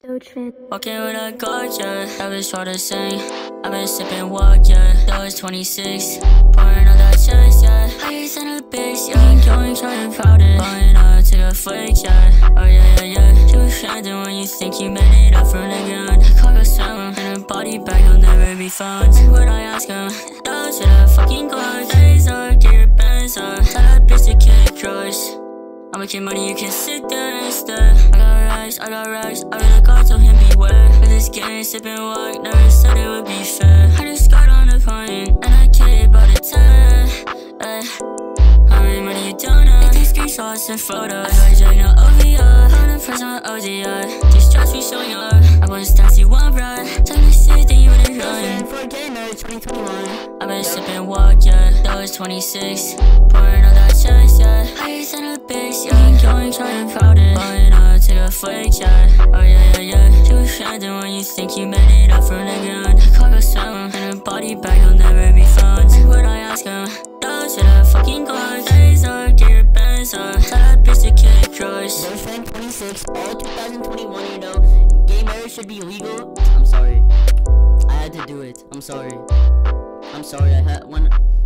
Dogefan. Walking with a guard, yeah. That bitch try to sing. I been sipping walk, yeah. dogefan26. Pouring out that chest, yeah. Higher than a bitch, yeah. Going trying proud it. Blowing up to the flake, yeah. Oh yeah, yeah, yeah. She was shining when you think you made it up from the ground. I call her someone. In her body bag, you'll never be found. And what I ask him? Those to the fucking guard. Days up, get your bands up. Tell that bitch to kick cross. I'm making money, you can sit there instead. I got racks, I really got told him beware. With this game, sipping walk, never said it would be fair. I just got on the point, and I care about a 10. How many money you don't know? Take these screenshots and photos. I got no OVR, on the press on ODI. These shots we showing up, I want to stats you one breath. Time to sit, then you better run. For a gamer, 2021. I've been sipping walk, yeah. dogefan26. Pouring out that chest, yeah. Higher than a bitch, yeah. Going trying proud it. Blowing up to the flake, yeah. Oh yeah, yeah, yeah. She was shining when you think you made it up from the ground. I call her someone. In her body bag, you'll never be found. And what I ask him? Those to the fucking guard. Days up, get your bands up. Tell that bitch to kick cross. dogefan26, all 2021, you know. Gay marriage should be legal. I'm sorry. I had to do it. I'm sorry. I had one.